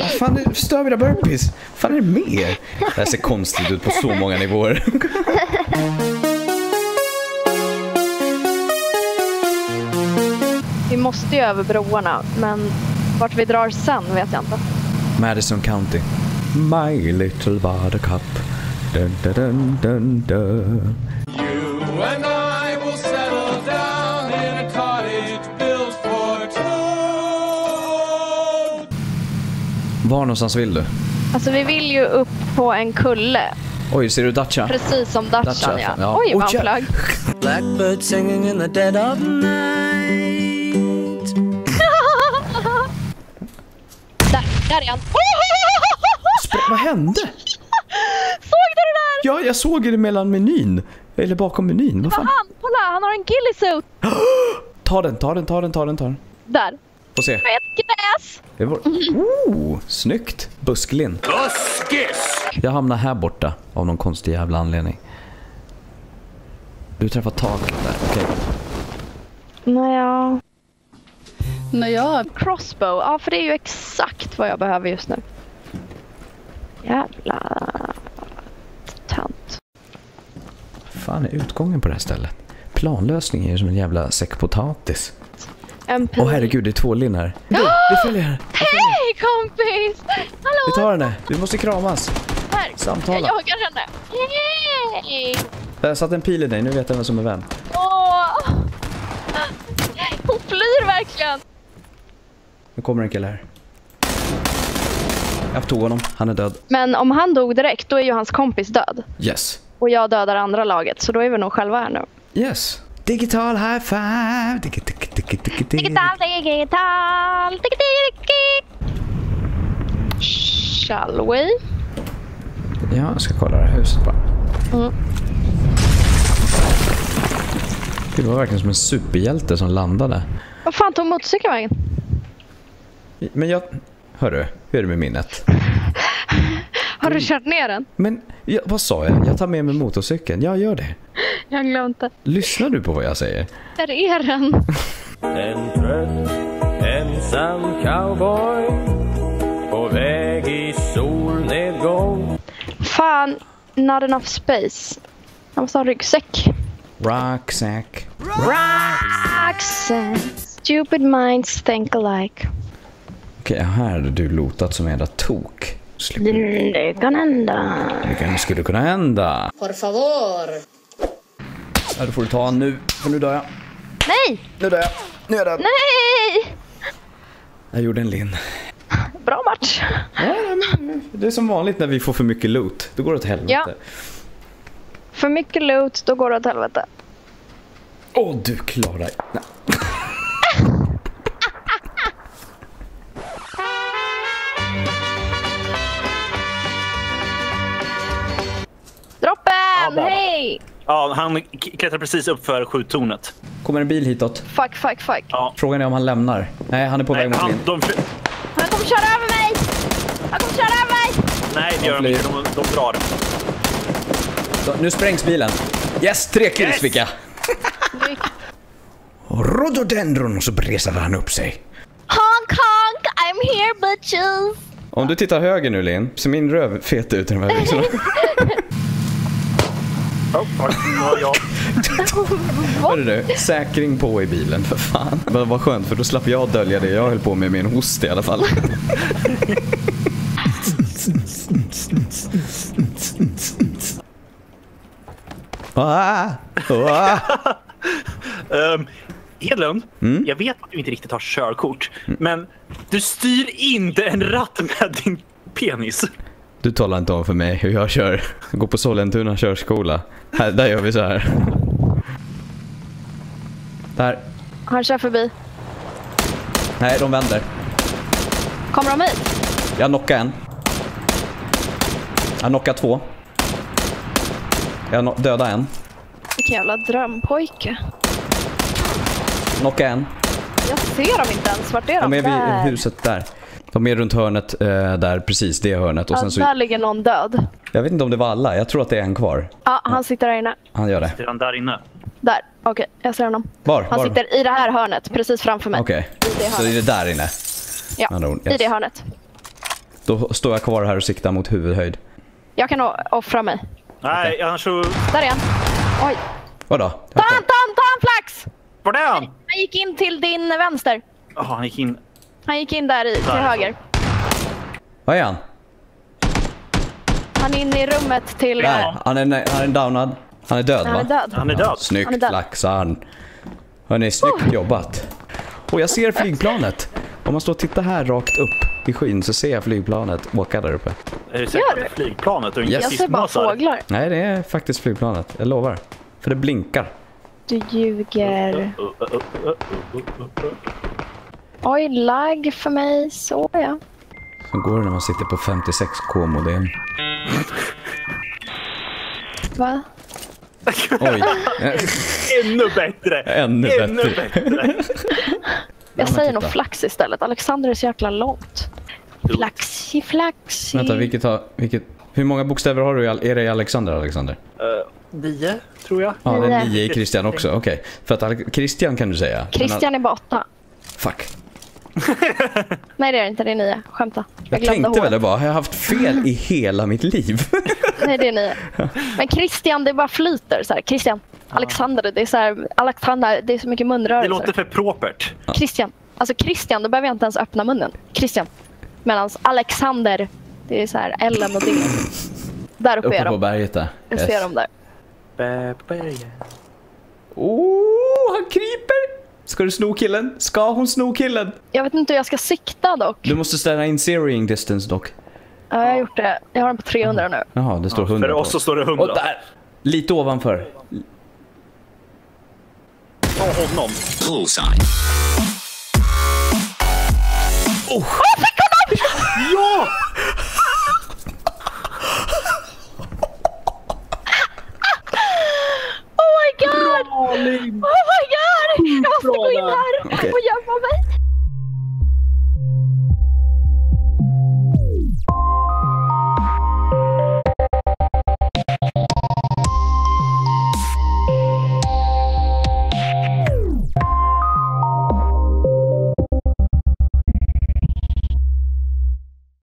Fan, stör mina burpees. Fan är det mer? Det här ser konstigt ut på så många nivåer. Vi måste ju över broarna, men vart vi drar sen vet jag inte. Madison County. My little buttercup. Dun, dun, dun, dun, dun. You and I will settle down in a cottage built for two. Var någonstans vill du? Alltså vi vill ju upp på en kulle. Oj, ser du Dacia? Precis som Dacian, ja. Ja. Oj, vad han flög. Blackbird singing in the dead of night. Där är han. Vad hände? Såg du det där? Ja, jag såg det mellan menyn. Eller bakom menyn. Vad fan? Kolla, han har en ghillie suit. Ta den. Där. Få se. Med ett gräs. Det var... snyggt. Busklin. Buskis! Jag hamnar här borta av någon konstig jävla anledning. Du träffar taket där, okej. Naja. Crossbow, ja för det är ju exakt vad jag behöver just nu. Jävla tant. Fan är utgången på det här stället? Planlösning är ju som en jävla säck potatis. Åh herregud, det är 2 Linn här. Vi följer. Hej kompis! Hallå! Vi tar henne, vi måste kramas. Här, Samtala. jag jagar henne. Hej! Jag satt en pil i dig, nu vet jag vem som är vem. Åh! Hon flyr verkligen. Nu kommer en kille här. Jag tog honom, han är död. Men om han dog direkt, då är ju hans kompis död. Yes. Och jag dödar andra laget, så då är vi nog själva här nu. Yes. Digital high five. Digital. Shall we? Ja, jag ska kolla det här huset bara. Det var verkligen som en superhjälte som landade. Vad fan tog motorcykelvägen? Men jag... Hörru, hur är det med minnet? Har du kört ner den? Men, vad sa jag? Jag tar med mig motorcykeln. Jag gör det. Jag har glömt det. Lyssnar du på vad jag säger? Där är den. En trött, ensam cowboy på väg i solnedgång. Fan, not enough space. Jag måste ha en ryggsäck. Rucksack. Rucksack. Stupid minds think alike. Okej, här hade du lotat som är tok. Det kan hända. Det skulle kunna hända. Por favor. Ja, då får du ta han nu. För nu dör jag. Nej! Nu dör jag. Nu är jag död. Nej! Jag gjorde en Linn. Bra match. Ja, men det är som vanligt när vi får för mycket loot. Då går det åt helvete. Ja. För mycket loot, då går det åt helvete. Åh, du klarar dig. Nej. Droppen! Hej! Ja, han klättrar precis upp för skjuttornet. Kommer en bil hitåt. Fuck. Ja. Frågan är om han lämnar. Nej, han är på väg mot Linn. Han kommer köra över mig! Nej, det gör de inte. De drar. Så, nu sprängs bilen. Yes, 3 kills fick jag. Rhododendron, och så bresade han upp sig. Honk, I'm here bitches! Om du tittar höger nu, Linn, så min röv fet ut i de här byxorna. Hörru du, säkring på i bilen, för fan. Men vad skönt, för då slapp jag dölja det jag höll på med en host i alla fall. Hedlund, jag vet att du inte riktigt har körkort, men du styr inte en ratt med din penis. Du talar inte om för mig hur jag kör. Jag går på Sollentuna körskola. Här, där gör vi så här. Där. Han kör förbi. Nej, de vänder. Kommer de hit? Jag knockar en. Jag knockar 2. Jag dödar en. Vilken jävla drömpojke. Knocka en. Jag ser dem inte ens. Vart är de? De är där. vid huset där. De är runt hörnet där, precis det hörnet. Och sen så... Där ligger någon död. Jag vet inte om det var alla, jag tror att det är en kvar. Ja, han sitter där inne. Han gör det. Sitter han där inne? Där, okej, jag ser honom. Han sitter i det här hörnet, precis framför mig. Okej, så är det där inne? Ja, yes. i det hörnet. Då står jag kvar här och siktar mot huvudhöjd. Jag kan offra mig. Nej, annars så... Där är han. Oj. Vadå? Ta han, Flax! Var är han? Han gick in till din vänster. Jaha, han gick in. Han gick in där till höger. Vad är han? Han är inne i rummet till... Där. Han är downad. Han är död, va? Han är död. Han är död. Snyggt, Han är död. Laxan. Hörrni, snyggt jobbat. Och jag ser flygplanet. Om man står och tittar här rakt upp i skyn så ser jag flygplanet åka där uppe. Är du säker på att det är flygplanet? Och Yes. Jag ser bara fåglar. Nej, det är faktiskt flygplanet. Jag lovar. För det blinkar. Du ljuger. Oj, lag för mig. Så ja. Så går det när man sitter på 56K-modem. Va? Oj. Ännu bättre! Ännu bättre. Jag säger nog Flax istället. Alexander är så jäkla långt. Flaxi. Vänta, hur många bokstäver har du är det i Alexander? 9, tror jag. Ja, det är 9 i Christian också. Okej. För att Christian kan du säga. Christian är bara 8. Fuck. Nej, det är inte. Det är 9. Skämta. Jag tänkte väl det bara. Har jag haft fel i hela mitt liv? Nej, det är 9. Men Christian, det bara flyter så här. Christian. Alexander, det är så här. Alexander, det är så mycket munrörelser. Det låter för propert. Christian. Alltså Christian, då behöver jag inte ens öppna munnen. Christian. Medan Alexander, det är så här Ellen och D. Där uppe är Uppe på de. berget där. Jag ser dem där. Han kryper! Ska du sno killen? Ska hon sno killen? Jag vet inte hur jag ska sikta dock. Du måste ställa in zeroing distance dock. Ja, jag har gjort det. Jag har den på 300 nu. Jaha, det står 100 För oss så står det 100. Och där! Lite ovanför. Ta honom. Bullseye. Fick honom! Ja! Oh my god! Oh my god! Jag måste gå in här Okej. och gömma mig.